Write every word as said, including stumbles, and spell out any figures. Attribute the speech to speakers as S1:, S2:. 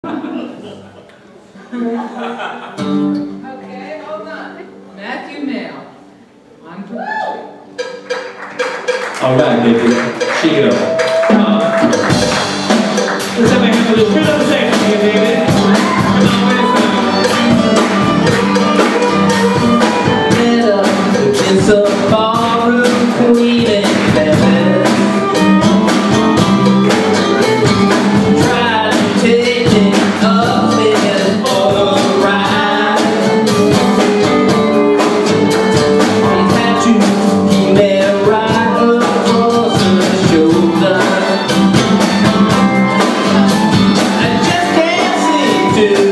S1: Okay, hold on. Matthew Mail. On percussion.
S2: All right, baby. Shake it up. Uh, let's have a hand for this. Turn up the section here, baby. Come on, wait a second. It's a ballroom queen in heaven. Try to take it up there for a ride. You have to keep it right across her shoulder. I just can't seem to